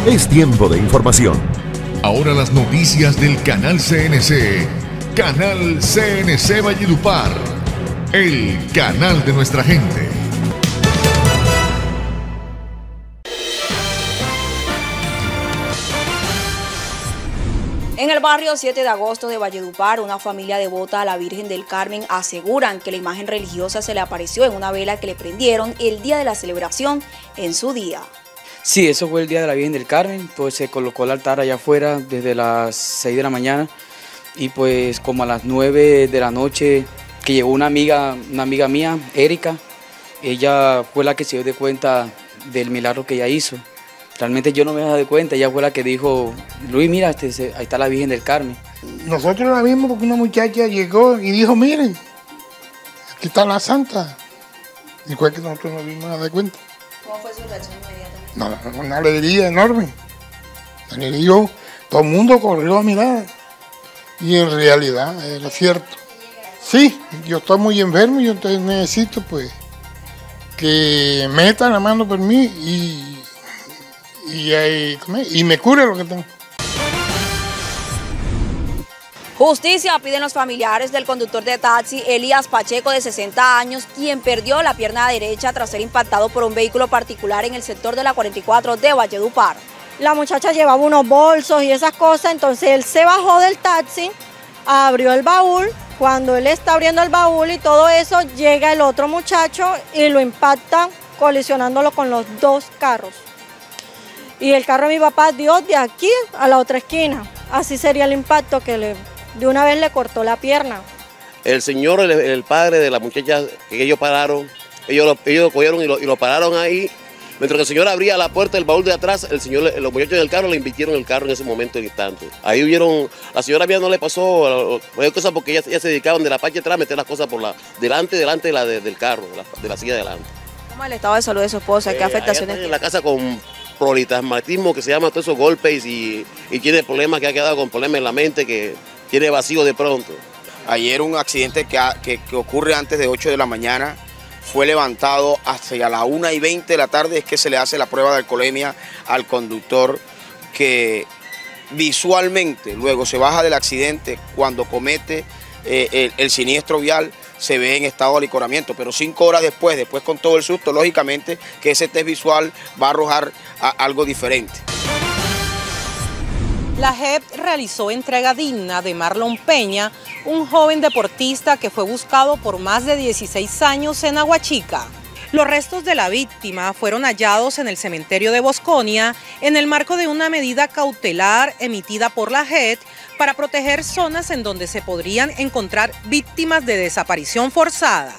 Es tiempo de información. Ahora las noticias del canal CNC. Canal CNC Valledupar. El canal de nuestra gente. En el barrio 7 de agosto de Valledupar, una familia devota a la Virgen del Carmen aseguran que la imagen religiosa se le apareció en una vela que le prendieron el día de la celebración en su día. Sí, eso fue el día de la Virgen del Carmen, pues se colocó el altar allá afuera desde las 6 de la mañana y pues como a las 9 de la noche que llegó una amiga mía, Erika, ella fue la que se dio de cuenta del milagro que ella hizo. Realmente yo no me daba de cuenta, ella fue la que dijo, Luis, mira, ahí está la Virgen del Carmen. Nosotros la vimos porque una muchacha llegó y dijo, miren, aquí está la Santa. Y fue que nosotros nos dimos de cuenta. ¿Cómo fue su reacción inmediatamente? No, una alegría enorme. Todo el mundo corrió a mirar. Y en realidad era cierto. Sí, yo estoy muy enfermo y yo necesito pues que metan la mano por mí y me cure lo que tengo. Justicia piden los familiares del conductor de taxi Elías Pacheco, de 60 años, quien perdió la pierna derecha tras ser impactado por un vehículo particular en el sector de la 44 de Valledupar. La muchacha llevaba unos bolsos y esas cosas, entonces él se bajó del taxi, abrió el baúl. Cuando él está abriendo el baúl y todo eso, llega el otro muchacho y lo impacta, colisionándolo con los dos carros. Y el carro de mi papá dio de aquí a la otra esquina. Así sería el impacto que de una vez le cortó la pierna. El señor, el padre de la muchacha que ellos pararon, ellos lo cogieron y lo pararon ahí. Mientras que el señor abría la puerta del baúl de atrás, los muchachos del carro le invitieron el carro en ese momento, en instante. Ahí hubieron, la señora mía no le pasó cosas porque ellas se dedicaban de la parte de atrás a meter las cosas por delante del carro, de la silla de delante. ¿Cómo es el estado de salud de su esposa? ¿Qué afectaciones tiene? En la casa con prolitasmatismo, que se llama todos esos golpes y tiene problemas, que ha quedado con problemas en la mente, que tiene vacío de pronto. Ayer un accidente que ocurre antes de 8 de la mañana, fue levantado hacia las 1:20 de la tarde, es que se le hace la prueba de alcoholemia al conductor, que visualmente luego se baja del accidente cuando comete el siniestro vial, se ve en estado de alicoramiento, pero 5 horas después con todo el susto, lógicamente que ese test visual va a arrojar algo diferente. La JEP realizó entrega digna de Marlon Peña, un joven deportista que fue buscado por más de 16 años en Aguachica. Los restos de la víctima fueron hallados en el cementerio de Bosconia en el marco de una medida cautelar emitida por la JEP para proteger zonas en donde se podrían encontrar víctimas de desaparición forzada.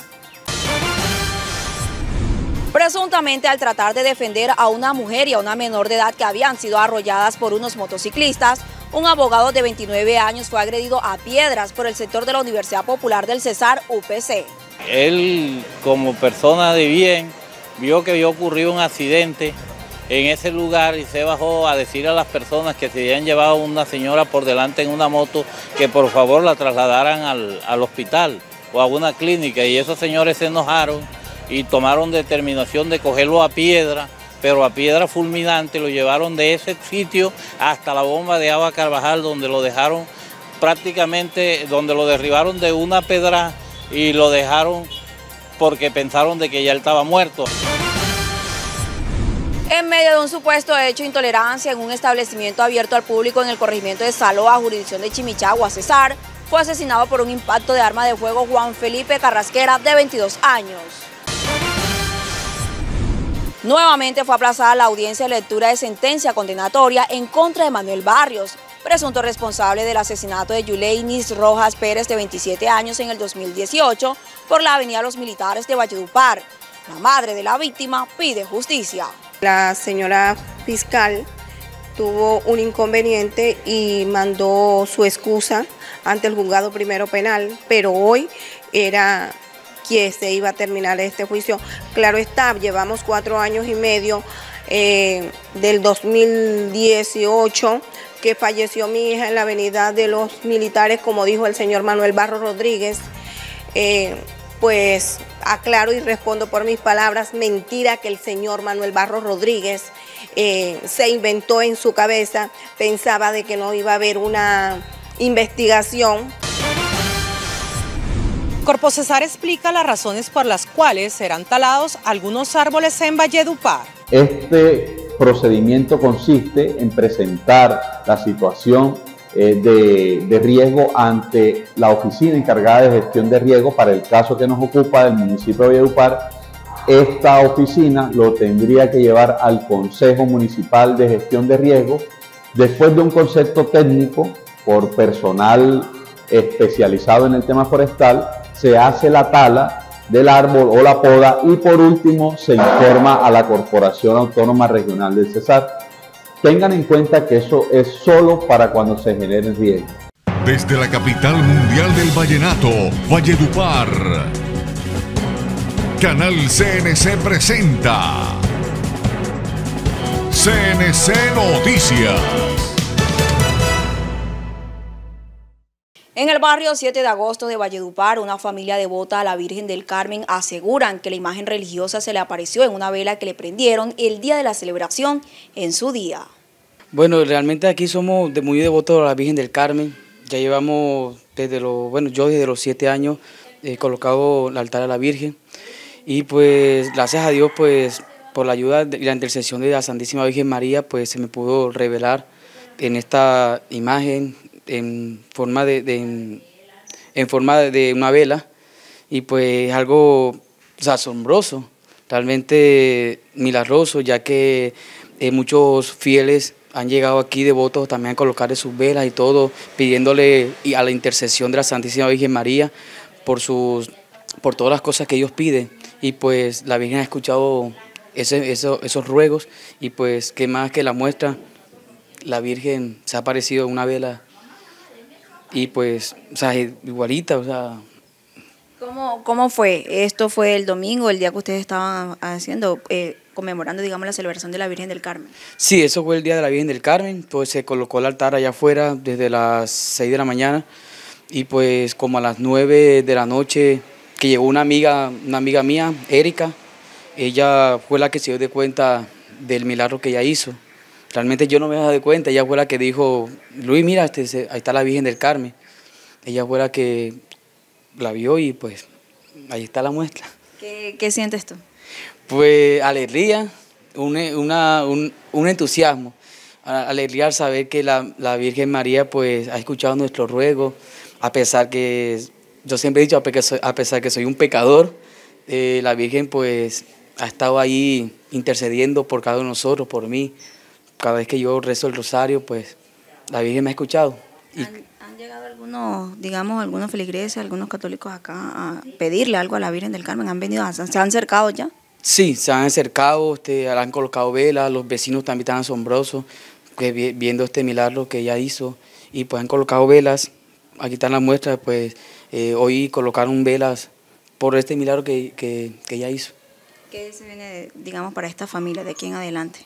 Presuntamente al tratar de defender a una mujer y a una menor de edad que habían sido arrolladas por unos motociclistas, un abogado de 29 años fue agredido a piedras por el sector de la Universidad Popular del Cesar, UPC. Él, como persona de bien, vio que había ocurrido un accidente en ese lugar y se bajó a decir a las personas que se habían llevado a una señora por delante en una moto que por favor la trasladaran al hospital o a una clínica, y esos señores se enojaron y tomaron determinación de cogerlo a piedra, pero a piedra fulminante. Lo llevaron de ese sitio hasta la bomba de agua Carvajal, donde lo dejaron prácticamente, donde lo derribaron de una pedra y lo dejaron porque pensaron de que ya él estaba muerto. En medio de un supuesto hecho de intolerancia en un establecimiento abierto al público en el corregimiento de Saloa, jurisdicción de Chimichagua, Cesar, fue asesinado por un impacto de arma de fuego Juan Felipe Carrasquera, de 22 años. Nuevamente fue aplazada la audiencia de lectura de sentencia condenatoria en contra de Manuel Barrios, presunto responsable del asesinato de Yuleinis Rojas Pérez, de 27 años, en el 2018 por la avenida Los Militares de Valledupar. La madre de la víctima pide justicia. La señora fiscal tuvo un inconveniente y mandó su excusa ante el juzgado primero penal, pero hoy era que se iba a terminar este juicio. Claro está, llevamos 4 años y medio del 2018 que falleció mi hija en la avenida de Los Militares, como dijo el señor Manuel Barros Rodríguez. Pues aclaro y respondo por mis palabras, mentira que el señor Manuel Barros Rodríguez se inventó en su cabeza, pensaba de que no iba a haber una investigación. Corpocesar explica las razones por las cuales serán talados algunos árboles en Valledupar. Este procedimiento consiste en presentar la situación de riesgo ante la oficina encargada de gestión de riesgo para el caso que nos ocupa del municipio de Valledupar. Esta oficina lo tendría que llevar al Consejo Municipal de Gestión de Riesgo después de un concepto técnico por personal especializado en el tema forestal. Se hace la tala del árbol o la poda y por último se informa a la Corporación Autónoma Regional del Cesar. Tengan en cuenta que eso es solo para cuando se genere riesgo. Desde la capital mundial del vallenato, Valledupar, Canal CNC presenta CNC Noticias. En el barrio 7 de agosto de Valledupar, una familia devota a la Virgen del Carmen aseguran que la imagen religiosa se le apareció en una vela que le prendieron el día de la celebración en su día. Bueno, realmente aquí somos muy devotos a la Virgen del Carmen. Ya llevamos yo desde los 7 años he colocado el altar a la Virgen. Y pues gracias a Dios, pues por la ayuda y la intercesión de la Santísima Virgen María, pues se me pudo revelar en esta imagen en forma de una vela, y pues algo asombroso, realmente milagroso, ya que muchos fieles han llegado aquí devotos también a colocarle sus velas y todo, pidiéndole a la intercesión de la Santísima Virgen María por todas las cosas que ellos piden, y pues la Virgen ha escuchado esos ruegos, y pues qué más que la muestra, la Virgen se ha aparecido en una vela. Y pues, igualita, ¿Cómo fue? ¿Esto fue el domingo, el día que ustedes estaban haciendo, conmemorando, digamos, la celebración de la Virgen del Carmen? Sí, eso fue el día de la Virgen del Carmen, pues se colocó el altar allá afuera desde las 6 de la mañana, y pues como a las 9 de la noche, que llegó una amiga mía, Erika, ella fue la que se dio de cuenta del milagro que ella hizo. Realmente yo no me he dado de cuenta, ella fue la que dijo, Luis, mira, ahí está la Virgen del Carmen. Ella fue la que la vio y pues ahí está la muestra. ¿Qué sientes tú? Pues alegría, un entusiasmo, alegría al saber que la Virgen María pues ha escuchado nuestros ruegos, a pesar que, yo siempre he dicho, a pesar que soy un pecador, la Virgen pues ha estado ahí intercediendo por cada uno de nosotros, por mí. Cada vez que yo rezo el rosario, pues la Virgen me ha escuchado. ¿Han llegado algunos feligreses, algunos católicos acá a pedirle algo a la Virgen del Carmen? ¿Se han acercado ya? Sí, se han acercado, han colocado velas, los vecinos también están asombrosos viendo este milagro que ella hizo, y pues han colocado velas. Aquí están las muestras, pues hoy colocaron velas por este milagro que ella hizo. ¿Qué se viene, digamos, para esta familia de aquí en adelante?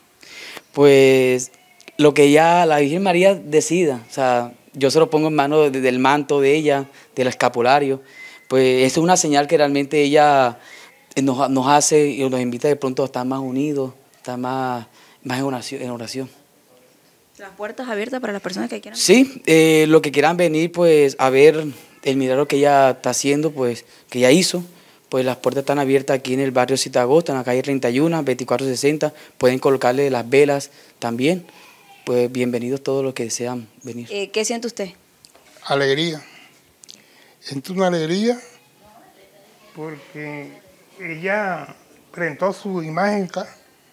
Pues lo que ya la Virgen María decida, yo se lo pongo en manos del manto de ella, del escapulario, pues eso es una señal que realmente ella nos hace y nos invita de pronto a estar más unidos, estar más en oración. ¿Las puertas abiertas para las personas que quieran? Sí, lo que quieran venir pues a ver el milagro que ella está haciendo, pues que ella hizo. Pues las puertas están abiertas aquí en el barrio 7 de agosto, en la calle 31, 2460. Pueden colocarle las velas también. Pues bienvenidos todos los que desean venir. ¿Qué siente usted? Alegría. Siento una alegría porque ella presentó su imagen acá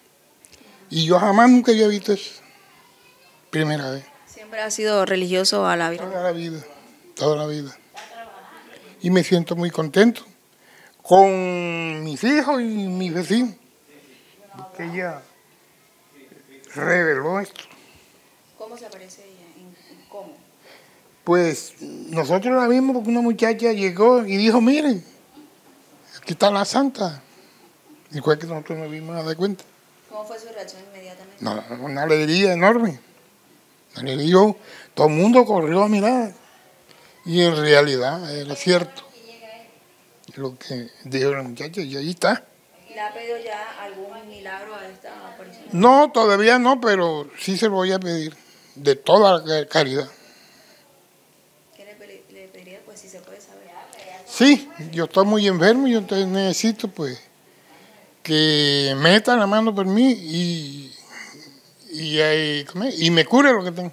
y yo jamás nunca había visto eso. Primera vez. ¿Siempre ha sido religioso a la Virgen? Toda la vida. Y me siento muy contento con mis hijos y mis vecinos, porque ella reveló esto. ¿Cómo se aparece ella? ¿Cómo? Pues nosotros la vimos porque una muchacha llegó y dijo, miren, aquí está la santa. Y fue que nosotros nos vimos a dar cuenta. ¿Cómo fue su reacción inmediatamente? No, una alegría enorme. Todo el mundo corrió a mirar. Y en realidad era cierto lo que dijo la muchacha, y ahí está. ¿Le ha pedido ya algún milagro a esta persona? No, todavía no, pero sí se lo voy a pedir, de toda la caridad. ¿Qué le pediría, pues, si se puede saber? Sí, yo estoy muy enfermo y yo entonces necesito, pues, que metan la mano por mí y me cure lo que tengo.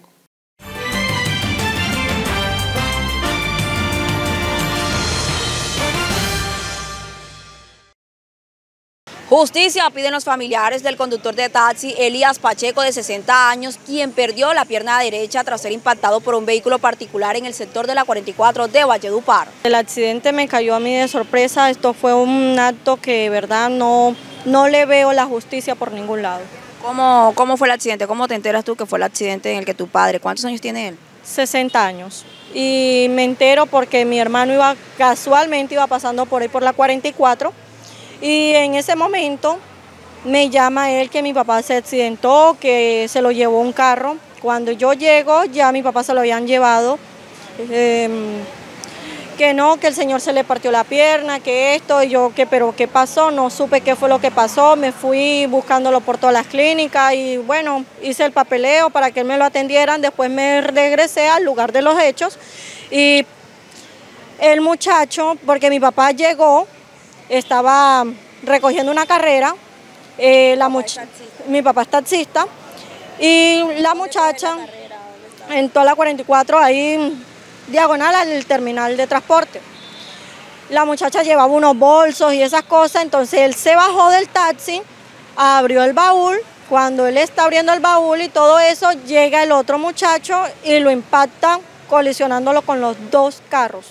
Justicia piden los familiares del conductor de taxi Elías Pacheco, de 60 años, quien perdió la pierna derecha tras ser impactado por un vehículo particular en el sector de la 44 de Valledupar. El accidente me cayó a mí de sorpresa. Esto fue un acto que, verdad, no le veo la justicia por ningún lado. ¿Cómo fue el accidente? ¿Cómo te enteras tú que fue el accidente en el que tu padre, cuántos años tiene él? 60 años. Y me entero porque mi hermano casualmente iba pasando por ahí por la 44. Y en ese momento me llama él que mi papá se accidentó, que se lo llevó un carro. Cuando yo llego, ya mi papá se lo habían llevado, que no, que el señor se le partió la pierna, que esto, y yo, pero ¿qué pasó? No supe qué fue lo que pasó, me fui buscándolo por todas las clínicas y bueno, hice el papeleo para que él me lo atendieran, después me regresé al lugar de los hechos y el muchacho, porque mi papá llegó, estaba recogiendo una carrera, mi papá es taxista, y la muchacha en toda la 44, ahí diagonal al terminal de transporte. La muchacha llevaba unos bolsos y esas cosas, entonces él se bajó del taxi, abrió el baúl, cuando él está abriendo el baúl y todo eso, llega el otro muchacho y lo impacta colisionándolo con los dos carros.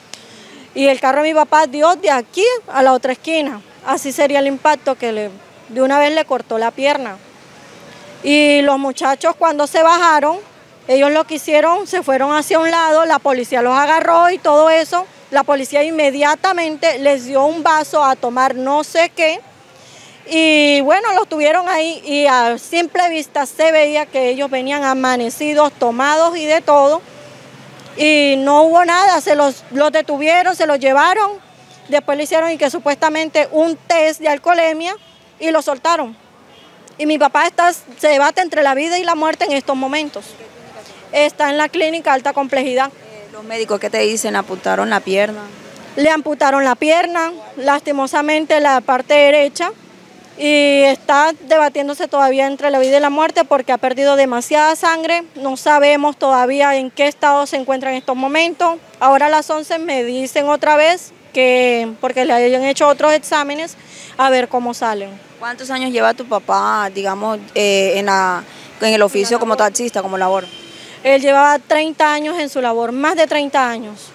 Y el carro de mi papá dio de aquí a la otra esquina. Así sería el impacto que de una vez le cortó la pierna. Y los muchachos cuando se bajaron, ellos lo que hicieron, se fueron hacia un lado, la policía los agarró y todo eso. La policía inmediatamente les dio un vaso a tomar no sé qué. Y bueno, los tuvieron ahí y a simple vista se veía que ellos venían amanecidos, tomados y de todo. Y no hubo nada, los detuvieron, se los llevaron, después le hicieron y que supuestamente un test de alcoholemia y lo soltaron. Y mi papá se debate entre la vida y la muerte en estos momentos. Está en la clínica alta complejidad. ¿Los médicos qué te dicen? ¿Le amputaron la pierna? Le amputaron la pierna, lastimosamente la parte derecha, y está debatiéndose todavía entre la vida y la muerte porque ha perdido demasiada sangre. No sabemos todavía en qué estado se encuentra en estos momentos. Ahora a las 11 me dicen otra vez que, porque le hayan hecho otros exámenes, a ver cómo salen. ¿Cuántos años lleva tu papá, digamos, en el oficio como taxista, como labor? Él llevaba 30 años en su labor, más de 30 años.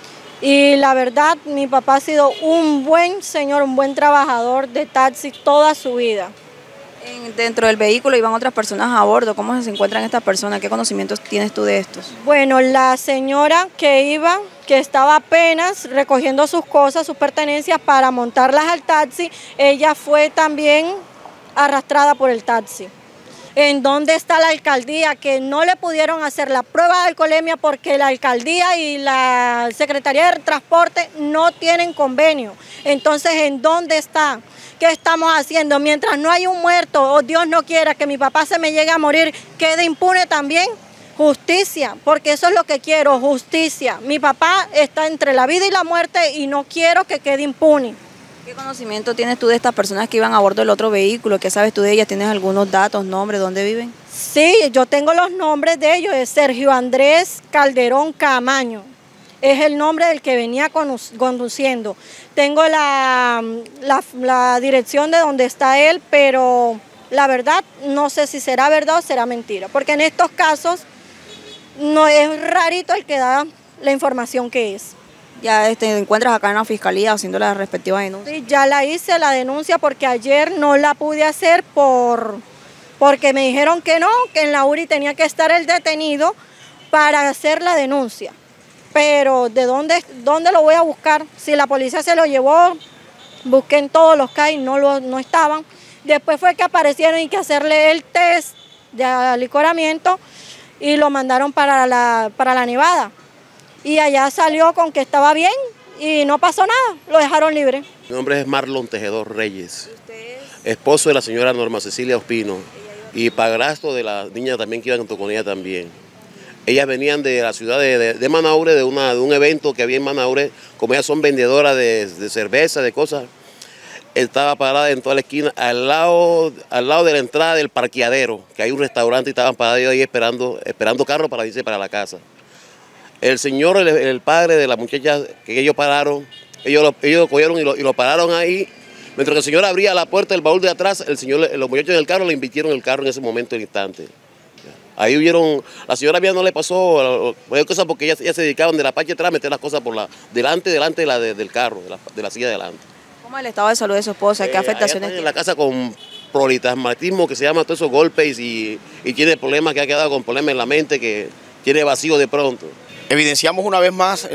Y la verdad, mi papá ha sido un buen señor, un buen trabajador de taxi toda su vida. Dentro del vehículo iban otras personas a bordo. ¿Cómo se encuentran estas personas? ¿Qué conocimientos tienes tú de estos? Bueno, la señora que estaba apenas recogiendo sus cosas, sus pertenencias para montarlas al taxi, ella fue también arrastrada por el taxi. ¿En dónde está la alcaldía? Que no le pudieron hacer la prueba de alcoholemia porque la alcaldía y la Secretaría de Transporte no tienen convenio. Entonces, ¿en dónde está? ¿Qué estamos haciendo? Mientras no hay un muerto, o Dios no quiera que mi papá se me llegue a morir, quede impune también. Justicia, porque eso es lo que quiero, justicia. Mi papá está entre la vida y la muerte y no quiero que quede impune. ¿Qué conocimiento tienes tú de estas personas que iban a bordo del otro vehículo? ¿Qué sabes tú de ellas? ¿Tienes algunos datos, nombres, dónde viven? Sí, yo tengo los nombres de ellos, es Sergio Andrés Calderón Camaño. Es el nombre del que venía conduciendo. Tengo la dirección de donde está él, pero la verdad no sé si será verdad o será mentira, porque en estos casos no es rarito el que da la información que es. ¿Ya te encuentras acá en la fiscalía haciendo la respectiva denuncia? Sí, ya la hice la denuncia porque ayer no la pude hacer porque me dijeron que no, que en la URI tenía que estar el detenido para hacer la denuncia. Pero ¿de dónde lo voy a buscar? Si la policía se lo llevó, busqué en todos los CAI, no estaban. Después fue que aparecieron y que hacerle el test de alicoramiento y lo mandaron para la Nevada. Y allá salió con que estaba bien y no pasó nada, lo dejaron libre. Mi nombre es Marlon Tejedor Reyes, esposo de la señora Norma Cecilia Ospino y padrastro de la niña también que iba junto con ella también. Ellas venían de la ciudad de Manaure, de un evento que había en Manaure, como ellas son vendedoras de cerveza, de cosas. Estaba parada en toda la esquina, al lado de la entrada del parqueadero, que hay un restaurante y estaban parados ahí esperando carro para irse para la casa. El señor, el padre de la muchacha que ellos pararon, ellos lo cogieron y lo pararon ahí. Mientras que el señor abría la puerta del baúl de atrás, los muchachos del carro le invitieron el carro en ese momento, en el instante. Ahí hubieron, la señora mía no le pasó cosas porque ellas se dedicaban de la parte de atrás a meter las cosas por delante del carro, de la silla de delante. ¿Cómo es el estado de salud de su esposa? ¿Qué afectaciones tiene? En la casa con prolitasmatismo, que se llama todos esos golpes, y tiene problemas, que ha quedado con problemas en la mente, que tiene vacío de pronto. Evidenciamos una vez más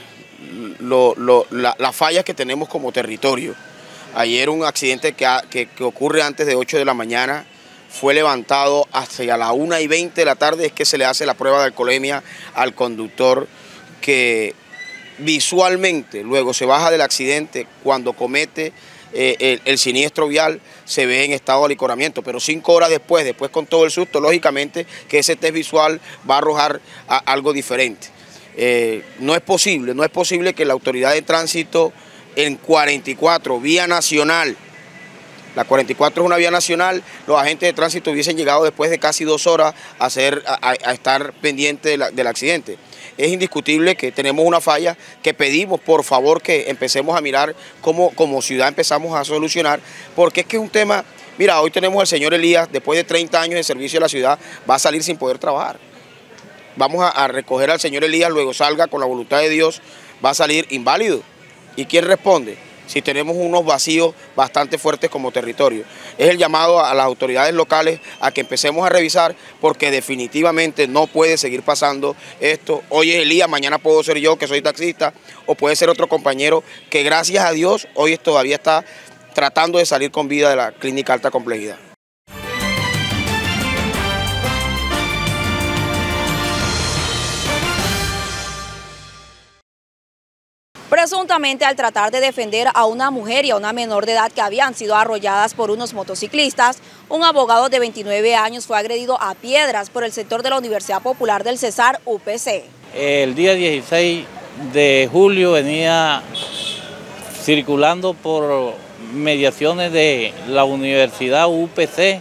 las fallas que tenemos como territorio. Ayer un accidente que ocurre antes de 8 de la mañana fue levantado hacia las 1:20 de la tarde, es que se le hace la prueba de alcoholemia al conductor, que visualmente luego se baja del accidente cuando comete el siniestro vial, se ve en estado de alicoramiento, pero 5 horas después con todo el susto, lógicamente que ese test visual va a arrojar algo diferente. No es posible que la autoridad de tránsito en 44, vía nacional, la 44 es una vía nacional, los agentes de tránsito hubiesen llegado después de casi 2 horas a estar pendientes del accidente. Es indiscutible que tenemos una falla que pedimos, por favor, que empecemos a mirar cómo como ciudad empezamos a solucionar, porque es que es un tema. Mira, hoy tenemos al señor Elías, después de 30 años de servicio a la ciudad, va a salir sin poder trabajar. Vamos a recoger al señor Elías, luego salga con la voluntad de Dios, va a salir inválido. ¿Y quién responde? Si tenemos unos vacíos bastante fuertes como territorio. Es el llamado a las autoridades locales a que empecemos a revisar, porque definitivamente no puede seguir pasando esto. Hoy es Elías, mañana puedo ser yo, que soy taxista, o puede ser otro compañero que gracias a Dios hoy todavía está tratando de salir con vida de la clínica alta complejidad. Presuntamente, al tratar de defender a una mujer y a una menor de edad que habían sido arrolladas por unos motociclistas, un abogado de 29 años fue agredido a piedras por el sector de la Universidad Popular del Cesar, UPC. El día 16 de julio venía circulando por mediaciones de la Universidad UPC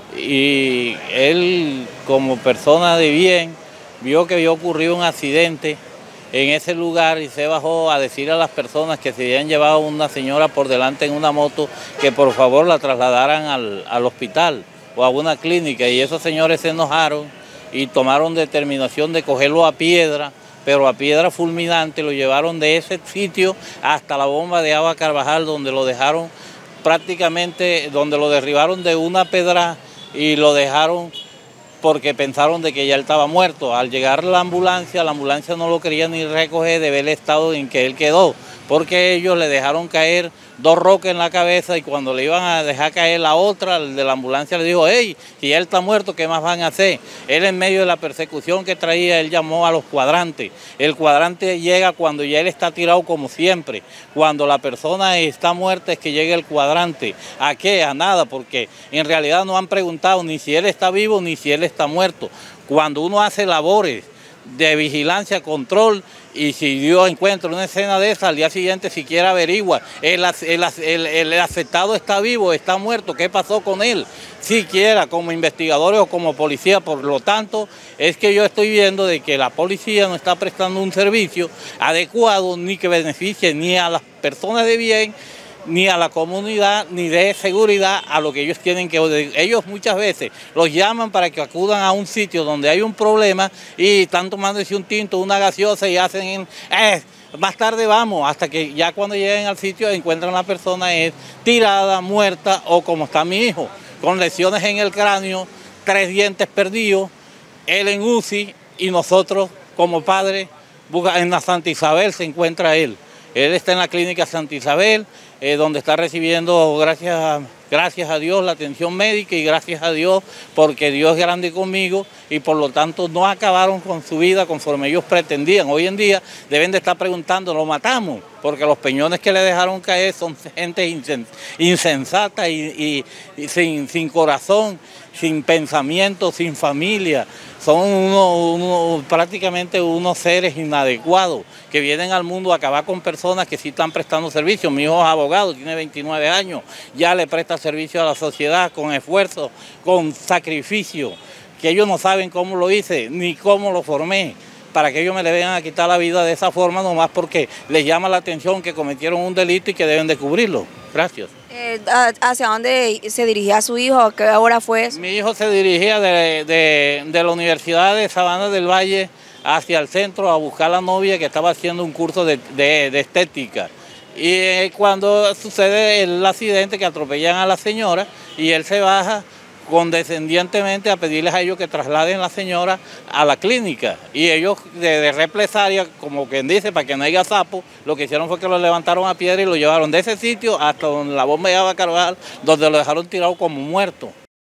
y él, como persona de bien, vio que había ocurrido un accidente en ese lugar y se bajó a decir a las personas que se habían llevado a una señora por delante en una moto que por favor la trasladaran al hospital o a una clínica, y esos señores se enojaron y tomaron determinación de cogerlo a piedra, pero a piedra fulminante. Lo llevaron de ese sitio hasta la bomba de agua Carvajal, donde lo dejaron prácticamente, donde lo derribaron de una pedra y lo dejaron porque pensaron de que ya él estaba muerto. Al llegar la ambulancia no lo quería ni recoger de ver el estado en que él quedó, porque ellos le dejaron caer 2 rocas en la cabeza, y cuando le iban a dejar caer la otra, el de la ambulancia le dijo: hey, si él está muerto, ¿qué más van a hacer? Él, en medio de la persecución que traía, él llamó a los cuadrantes. El cuadrante llega cuando ya él está tirado, como siempre. Cuando la persona está muerta es que llega el cuadrante. ¿A qué? A nada, porque en realidad no han preguntado ni si él está vivo ni si él está muerto. Cuando uno hace labores de vigilancia, control, y si Dios encuentra una escena de esa, al día siguiente siquiera averigua, el afectado está vivo, está muerto, ¿qué pasó con él? Siquiera como investigadores o como policía. Por lo tanto, es que yo estoy viendo de que la policía no está prestando un servicio adecuado, ni que beneficie ni a las personas de bien, ni a la comunidad, ni de seguridad a lo que ellos tienen que... Ellos muchas veces los llaman para que acudan a un sitio donde hay un problema y están tomándose un tinto, una gaseosa, y hacen... más tarde vamos, hasta que ya cuando lleguen al sitio encuentran a la persona tirada, muerta, o como está mi hijo, con lesiones en el cráneo, 3 dientes perdidos, él en UCI, y nosotros como padres, en la Santa Isabel se encuentra él. Él está en la clínica Santa Isabel, donde está recibiendo, gracias Gracias a Dios la atención médica y gracias a Dios porque Dios es grande conmigo y por lo tanto no acabaron con su vida conforme ellos pretendían. Hoy en día deben de estar preguntando, ¿lo matamos? Porque los peñones que le dejaron caer son gente insensata y sin corazón, sin pensamiento, sin familia. Son prácticamente unos seres inadecuados que vienen al mundo a acabar con personas que sí están prestando servicio. Mi hijo es abogado, tiene 29 años, ya le presta servicio a la sociedad con esfuerzo, con sacrificio, que ellos no saben cómo lo hice ni cómo lo formé, para que ellos me le vengan a quitar la vida de esa forma nomás porque les llama la atención que cometieron un delito y que deben de cubrirlo. Gracias. ¿Hacia dónde se dirigía su hijo? ¿A qué hora fue eso? Mi hijo se dirigía de la Universidad de Sabana del Valle hacia el centro a buscar a la novia que estaba haciendo un curso de estética. Y cuando sucede el accidente que atropellan a la señora y él se baja condescendientemente a pedirles a ellos que trasladen a la señora a la clínica. Y ellos de represalia, como quien dice, para que no haya sapo, lo que hicieron fue que lo levantaron a piedra y lo llevaron de ese sitio hasta donde la bomba iba a cargar, donde lo dejaron tirado como muerto.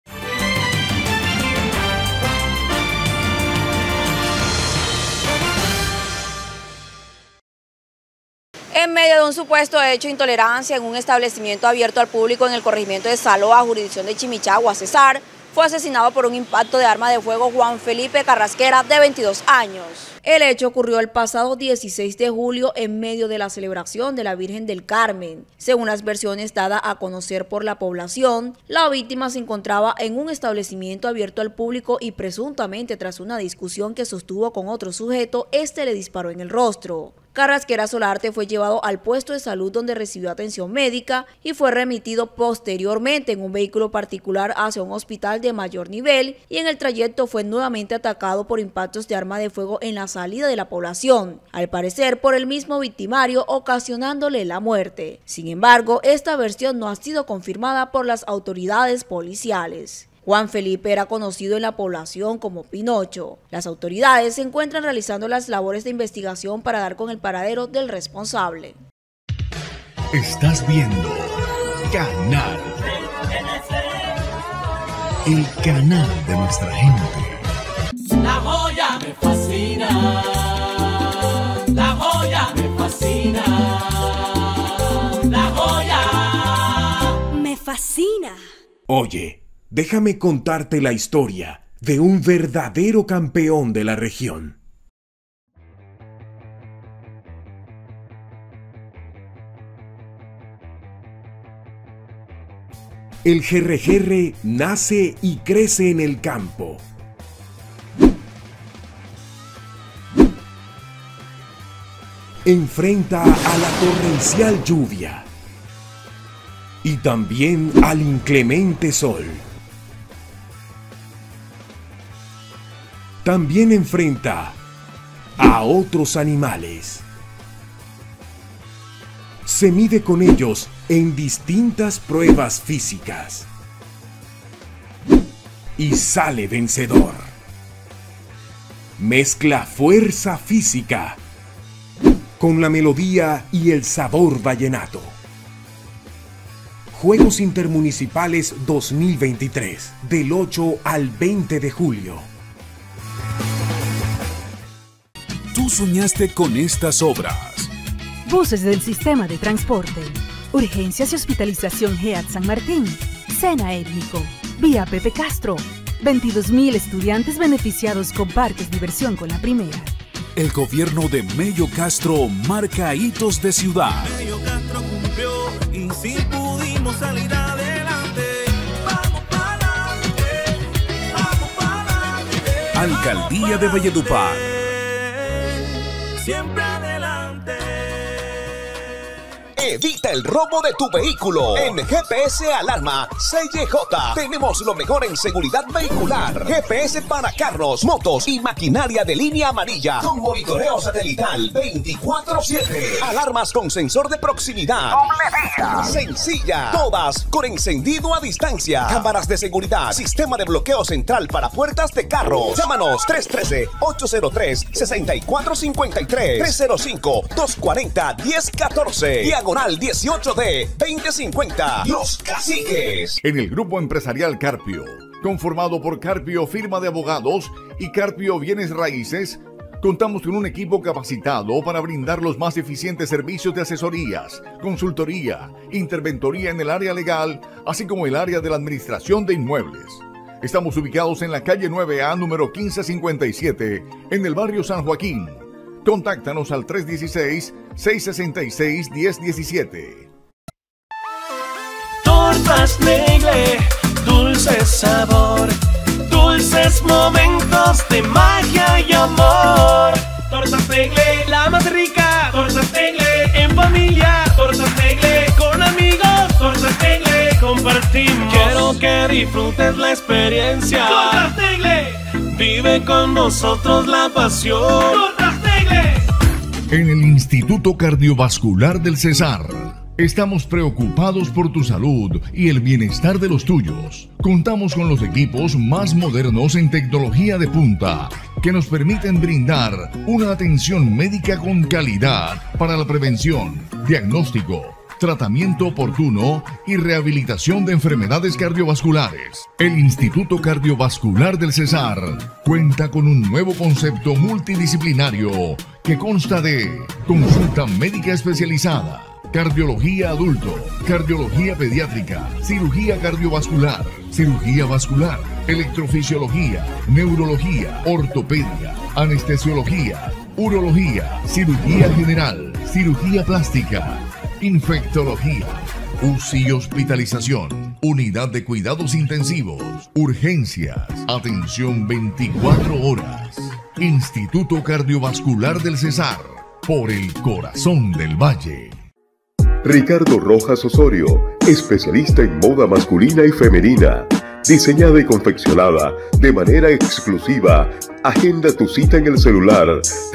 En medio de un supuesto hecho de intolerancia en un establecimiento abierto al público en el corregimiento de Saloa, jurisdicción de Chimichagua, Cesar, fue asesinado por un impacto de arma de fuego Juan Felipe Carrasquera, de 22 años. El hecho ocurrió el pasado 16 de julio en medio de la celebración de la Virgen del Carmen. Según las versiones dadas a conocer por la población, la víctima se encontraba en un establecimiento abierto al público y presuntamente tras una discusión que sostuvo con otro sujeto, este le disparó en el rostro. Carrasquera Solarte fue llevado al puesto de salud donde recibió atención médica y fue remitido posteriormente en un vehículo particular hacia un hospital de mayor nivel y en el trayecto fue nuevamente atacado por impactos de arma de fuego en la salida de la población, al parecer por el mismo victimario ocasionándole la muerte. Sin embargo, esta versión no ha sido confirmada por las autoridades policiales. Juan Felipe era conocido en la población como Pinocho. Las autoridades se encuentran realizando las labores de investigación para dar con el paradero del responsable. Estás viendo Canal, el canal de nuestra gente. La joya me fascina, la joya me fascina, la joya me fascina. Oye, déjame contarte la historia de un verdadero campeón de la región. El Jerrejerre nace y crece en el campo. Enfrenta a la torrencial lluvia y también al inclemente sol. También enfrenta a otros animales. Se mide con ellos en distintas pruebas físicas y sale vencedor. Mezcla fuerza física con la melodía y el sabor vallenato. Juegos Intermunicipales 2023, del 8 al 20 de julio. Tú soñaste con estas obras. Buses del sistema de transporte, urgencias y hospitalización GEAT San Martín, Sena Étnico, Vía Pepe Castro, 22.000 estudiantes beneficiados con parques diversión con la primera. El gobierno de Mello Castro marca hitos de ciudad. Mello Castro cumplió y sí pudimos salir adelante. Vamos para adelante, vamos para adelante. Alcaldía de Valledupar. Siempre adelante. Evita el robo de tu vehículo. En GPS Alarma CJ tenemos lo mejor en seguridad vehicular. GPS para carros, motos y maquinaria de línea amarilla con monitoreo satelital 24/7. Alarmas con sensor de proximidad. Sencilla. Todas con encendido a distancia. Cámaras de seguridad. Sistema de bloqueo central para puertas de carros. Llámanos 313-803-6453. 305-240-1014. Diagonal Diagonal 18D 2050. Los Caciques. En el Grupo Empresarial Carpio, conformado por Carpio Firma de Abogados y Carpio Bienes Raíces, contamos con un equipo capacitado para brindar los más eficientes servicios de asesorías, consultoría, interventoría en el área legal, así como el área de la administración de inmuebles. Estamos ubicados en la calle 9A, número 1557, en el barrio San Joaquín. Contáctanos al 316-666-1017. Tortas Negle, dulce sabor, dulces momentos de magia y amor. Tortas Negle, la más rica. Tortas Negle, en familia. Tortas Negle, con amigos. Tortas Negle, compartimos. Quiero que disfrutes la experiencia. Tortas Negle, vive con nosotros la pasión. Tortas Negle. En el Instituto Cardiovascular del Cesar, estamos preocupados por tu salud y el bienestar de los tuyos. Contamos con los equipos más modernos en tecnología de punta que nos permiten brindar una atención médica con calidad para la prevención, diagnóstico, tratamiento oportuno y rehabilitación de enfermedades cardiovasculares. El Instituto Cardiovascular del Cesar cuenta con un nuevo concepto multidisciplinario que consta de consulta médica especializada, cardiología adulto, cardiología pediátrica, cirugía cardiovascular, cirugía vascular, electrofisiología, neurología, ortopedia, anestesiología, urología, cirugía general, cirugía plástica, infectología, UCI y hospitalización, unidad de cuidados intensivos, urgencias, atención 24 horas. Instituto Cardiovascular del Cesar, por el corazón del valle. Ricardo Rojas Osorio, especialista en moda masculina y femenina, diseñada y confeccionada de manera exclusiva. Agenda tu cita en el celular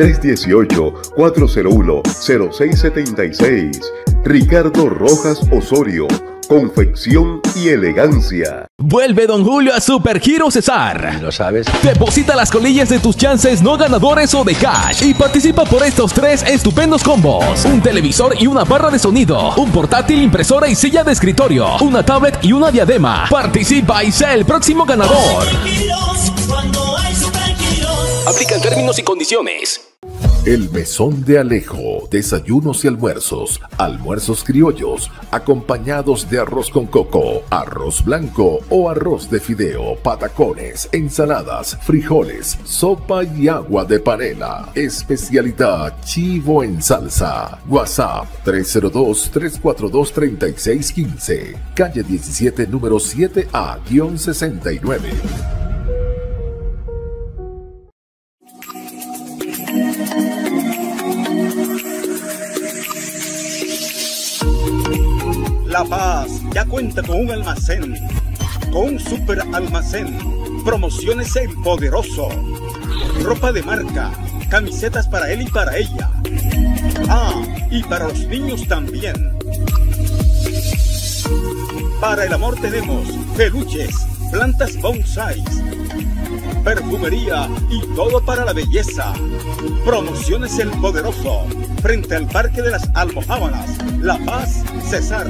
318-401-0676. Ricardo Rojas Osorio, confección y elegancia. Vuelve Don Julio a Super Giro Cesar. ¿Lo sabes? Deposita las colillas de tus chances no ganadores o de cash y participa por estos 3 estupendos combos: un televisor y una barra de sonido, un portátil, impresora y silla de escritorio, una tablet y una diadema. Participa y sé el próximo ganador. Aplican términos y condiciones. El Mesón de Alejo, desayunos y almuerzos, almuerzos criollos, acompañados de arroz con coco, arroz blanco o arroz de fideo, patacones, ensaladas, frijoles, sopa y agua de panela. Especialidad chivo en salsa. WhatsApp 302-342-3615. Calle 17, número 7A-69. La Paz ya cuenta con un almacén, con un super almacén. Promociones El Poderoso. Ropa de marca, camisetas para él y para ella. Ah, y para los niños también. Para el amor tenemos peluches, plantas bonsai, perfumería y todo para la belleza. Promociones El Poderoso, frente al Parque de las Almojábanas, La Paz, Cesar.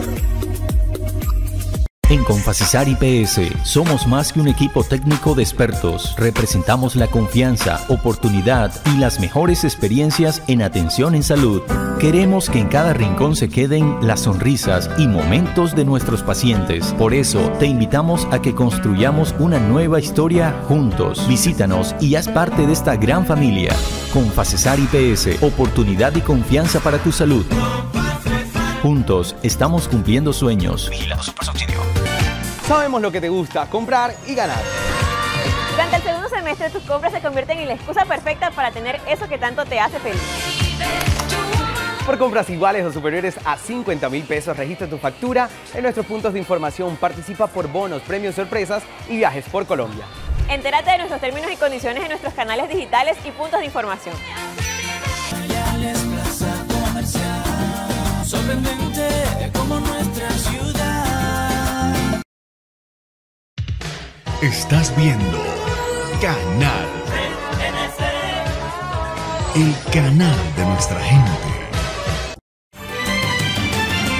En Confacisar IPS somos más que un equipo técnico de expertos. Representamos la confianza, oportunidad y las mejores experiencias en atención en salud. Queremos que en cada rincón se queden las sonrisas y momentos de nuestros pacientes. Por eso te invitamos a que construyamos una nueva historia juntos. Visítanos y haz parte de esta gran familia. Confacisar IPS, oportunidad y confianza para tu salud. Juntos estamos cumpliendo sueños. Vigilado Supersubsidio. Sabemos lo que te gusta, comprar y ganar. Durante el segundo semestre tus compras se convierten en la excusa perfecta para tener eso que tanto te hace feliz. Por compras iguales o superiores a 50.000 pesos, registra tu factura en nuestros puntos de información, participa por bonos, premios, sorpresas y viajes por Colombia. Entérate de nuestros términos y condiciones en nuestros canales digitales y puntos de información. Sorprendente como nuestra ciudad. Estás viendo Canal, el canal de nuestra gente.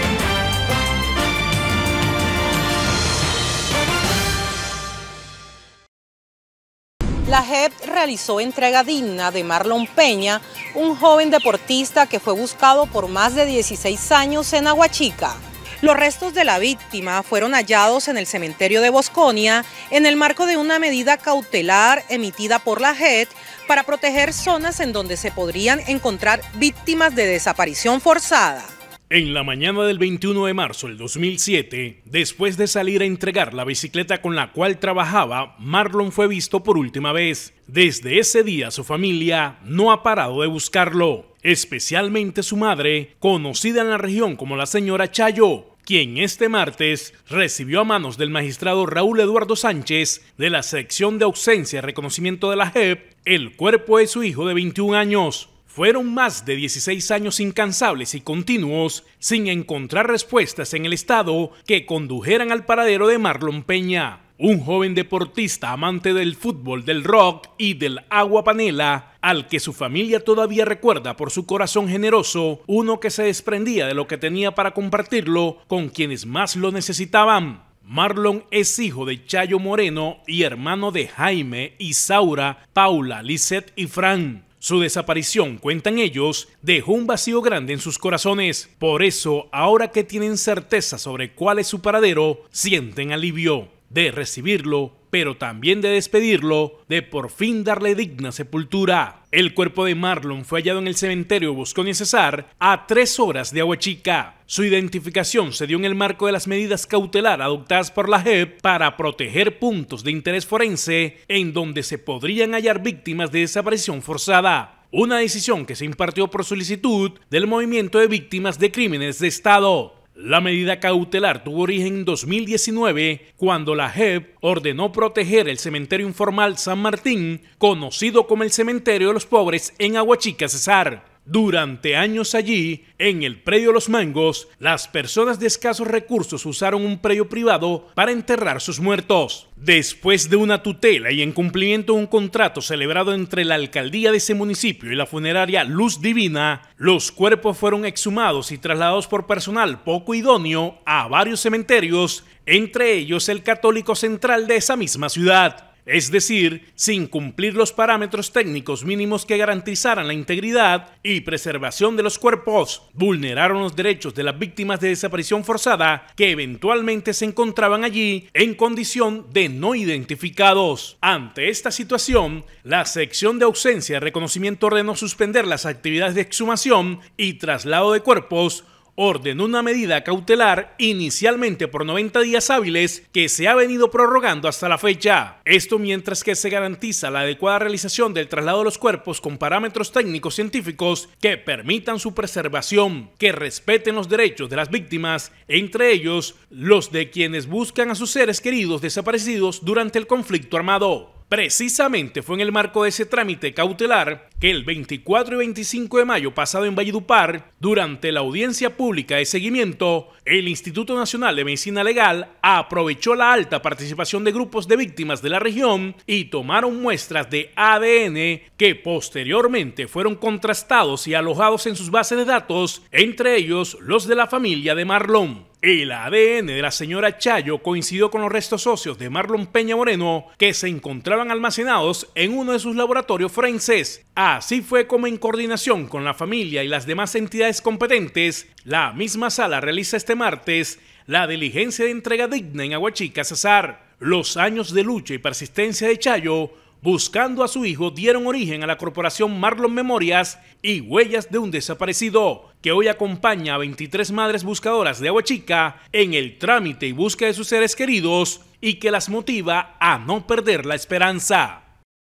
La JEP realizó entrega digna de Marlon Peña, un joven deportista que fue buscado por más de 16 años en Aguachica. Los restos de la víctima fueron hallados en el cementerio de Bosconia en el marco de una medida cautelar emitida por la JEP para proteger zonas en donde se podrían encontrar víctimas de desaparición forzada. En la mañana del 21 de marzo del 2007, después de salir a entregar la bicicleta con la cual trabajaba, Marlon fue visto por última vez. Desde ese día su familia no ha parado de buscarlo, especialmente su madre, conocida en la región como la señora Chayo, quien este martes recibió a manos del magistrado Raúl Eduardo Sánchez de la sección de ausencia y reconocimiento de la JEP el cuerpo de su hijo de 21 años. Fueron más de 16 años incansables y continuos sin encontrar respuestas en el estado que condujeran al paradero de Marlon Peña, un joven deportista amante del fútbol, del rock y del agua panela, al que su familia todavía recuerda por su corazón generoso, uno que se desprendía de lo que tenía para compartirlo con quienes más lo necesitaban. Marlon es hijo de Chayo Moreno y hermano de Jaime, Isaura, Paula, Lisette y Fran. Su desaparición, cuentan ellos, dejó un vacío grande en sus corazones. Por eso, ahora que tienen certeza sobre cuál es su paradero, sienten alivio de recibirlo, pero también de despedirlo, de por fin darle digna sepultura. El cuerpo de Marlon fue hallado en el cementerio Bosconia Cesar a 3 horas de Aguachica. Su identificación se dio en el marco de las medidas cautelares adoptadas por la JEP para proteger puntos de interés forense en donde se podrían hallar víctimas de desaparición forzada. Una decisión que se impartió por solicitud del Movimiento de Víctimas de Crímenes de Estado. La medida cautelar tuvo origen en 2019, cuando la JEP ordenó proteger el cementerio informal San Martín, conocido como el Cementerio de los Pobres en Aguachica Cesar. Durante años allí, en el predio Los Mangos, las personas de escasos recursos usaron un predio privado para enterrar sus muertos. Después de una tutela y en cumplimiento de un contrato celebrado entre la alcaldía de ese municipio y la funeraria Luz Divina, los cuerpos fueron exhumados y trasladados por personal poco idóneo a varios cementerios, entre ellos el Católico Central de esa misma ciudad. Es decir, sin cumplir los parámetros técnicos mínimos que garantizaran la integridad y preservación de los cuerpos, vulneraron los derechos de las víctimas de desaparición forzada que eventualmente se encontraban allí en condición de no identificados. Ante esta situación, la sección de ausencia y reconocimiento ordenó suspender las actividades de exhumación y traslado de cuerpos, ordenó una medida cautelar inicialmente por 90 días hábiles que se ha venido prorrogando hasta la fecha. Esto mientras que se garantiza la adecuada realización del traslado de los cuerpos con parámetros técnicos científicos que permitan su preservación, que respeten los derechos de las víctimas, entre ellos los de quienes buscan a sus seres queridos desaparecidos durante el conflicto armado. Precisamente fue en el marco de ese trámite cautelar que el 24 y 25 de mayo pasado en Valledupar, durante la audiencia pública de seguimiento, el Instituto Nacional de Medicina Legal aprovechó la alta participación de grupos de víctimas de la región y tomaron muestras de ADN que posteriormente fueron contrastados y alojados en sus bases de datos, entre ellos los de la familia de Marlon. El ADN de la señora Chayo coincidió con los restos óseos de Marlon Peña Moreno que se encontraban almacenados en uno de sus laboratorios forenses. Así fue como en coordinación con la familia y las demás entidades competentes, la misma sala realiza este martes la diligencia de entrega digna en Aguachica Cesar. Los años de lucha y persistencia de Chayo buscando a su hijo dieron origen a la corporación Marlon Memorias y Huellas de un Desaparecido, que hoy acompaña a 23 madres buscadoras de Aguachica en el trámite y búsqueda de sus seres queridos y que las motiva a no perder la esperanza.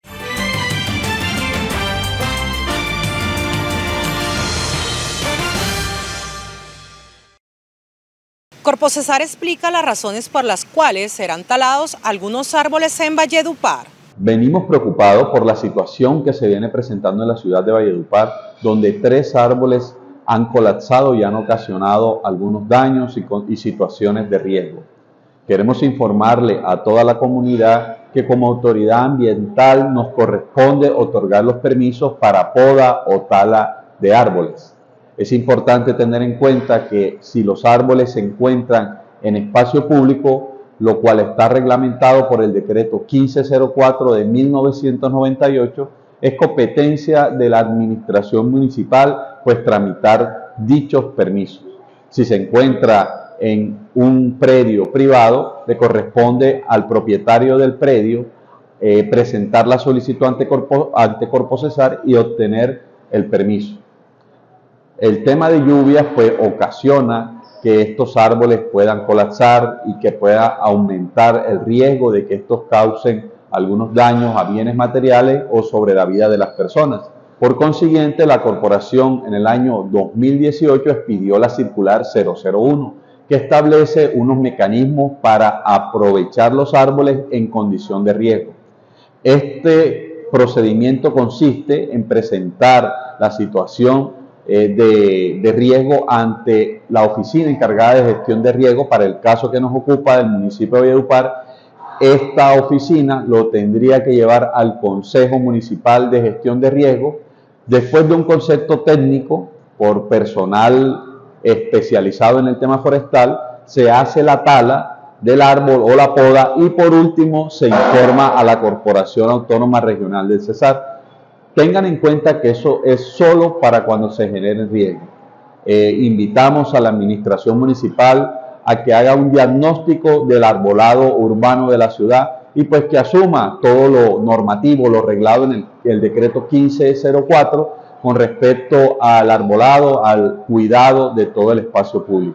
Corpo Cesar explica las razones por las cuales serán talados algunos árboles en Valledupar. Venimos preocupados por la situación que se viene presentando en la ciudad de Valledupar, donde 3 árboles han colapsado y han ocasionado algunos daños y situaciones de riesgo. Queremos informarle a toda la comunidad que como autoridad ambiental nos corresponde otorgar los permisos para poda o tala de árboles. Es importante tener en cuenta que si los árboles se encuentran en espacio público, lo cual está reglamentado por el decreto 1504 de 1998, es competencia de la administración municipal pues tramitar dichos permisos. Si se encuentra en un predio privado, le corresponde al propietario del predio presentar la solicitud ante Corpo Cesar y obtener el permiso. El tema de lluvias pues ocasiona que estos árboles puedan colapsar y que pueda aumentar el riesgo de que estos causen algunos daños a bienes materiales o sobre la vida de las personas. Por consiguiente, la corporación en el año 2018 expidió la circular 001, que establece unos mecanismos para aprovechar los árboles en condición de riesgo. Este procedimiento consiste en presentar la situación de riesgo ante la oficina encargada de gestión de riesgo para el caso que nos ocupa del municipio de Valledupar. Esta oficina lo tendría que llevar al Consejo Municipal de Gestión de Riesgo. Después de un concepto técnico por personal especializado en el tema forestal, se hace la tala del árbol o la poda y por último se informa a la Corporación Autónoma Regional del Cesar. Tengan en cuenta que eso es solo para cuando se genere riesgo. Invitamos a la administración municipal a que haga un diagnóstico del arbolado urbano de la ciudad y pues que asuma todo lo normativo, lo reglado en el decreto 1504 con respecto al arbolado, al cuidado de todo el espacio público.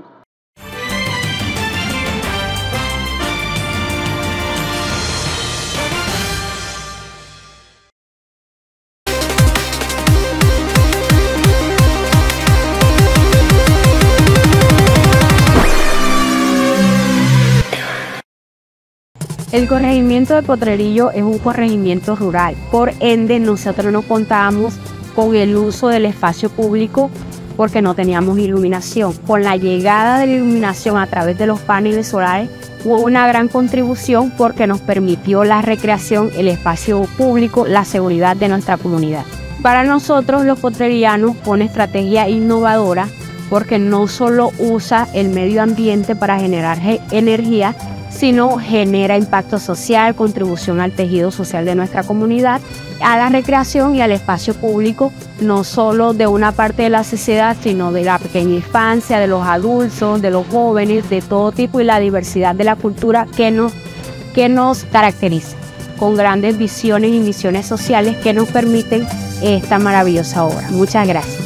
El corregimiento de Potrerillo es un corregimiento rural, por ende nosotros no contábamos con el uso del espacio público porque no teníamos iluminación. Con la llegada de la iluminación a través de los paneles solares hubo una gran contribución porque nos permitió la recreación, el espacio público, la seguridad de nuestra comunidad. Para nosotros los potrerianos fue una estrategia innovadora porque no solo usa el medio ambiente para generar energía, sino genera impacto social, contribución al tejido social de nuestra comunidad, a la recreación y al espacio público, no solo de una parte de la sociedad, sino de la pequeña infancia, de los adultos, de los jóvenes, de todo tipo y la diversidad de la cultura que nos caracteriza, con grandes visiones y misiones sociales que nos permiten esta maravillosa obra. Muchas gracias.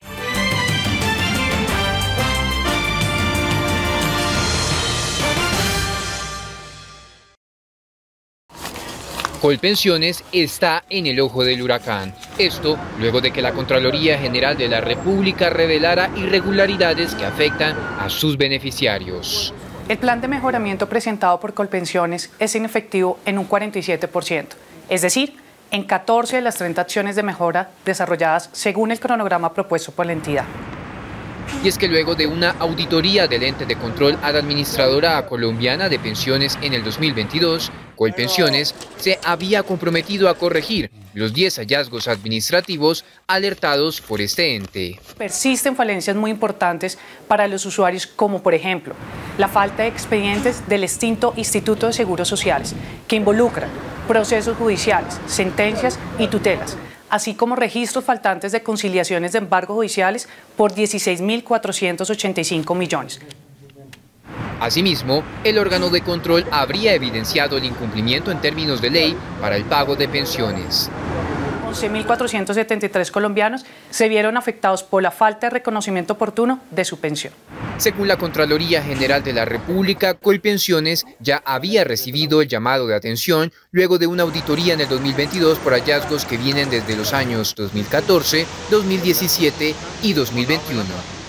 Colpensiones está en el ojo del huracán. Esto luego de que la Contraloría General de la República revelara irregularidades que afectan a sus beneficiarios. El plan de mejoramiento presentado por Colpensiones es inefectivo en un 47%, es decir, en 14 de las 30 acciones de mejora desarrolladas según el cronograma propuesto por la entidad. Y es que luego de una auditoría del ente de control a la Administradora Colombiana de Pensiones en el 2022, Colpensiones se había comprometido a corregir los 10 hallazgos administrativos alertados por este ente. Persisten falencias muy importantes para los usuarios, como por ejemplo, la falta de expedientes del extinto Instituto de Seguros Sociales, que involucran procesos judiciales, sentencias y tutelas, así como registros faltantes de conciliaciones de embargos judiciales por 16.485 millones. Asimismo, el órgano de control habría evidenciado el incumplimiento en términos de ley para el pago de pensiones. 11.473 colombianos se vieron afectados por la falta de reconocimiento oportuno de su pensión. Según la Contraloría General de la República, Colpensiones ya había recibido el llamado de atención luego de una auditoría en el 2022 por hallazgos que vienen desde los años 2014, 2017 y 2021.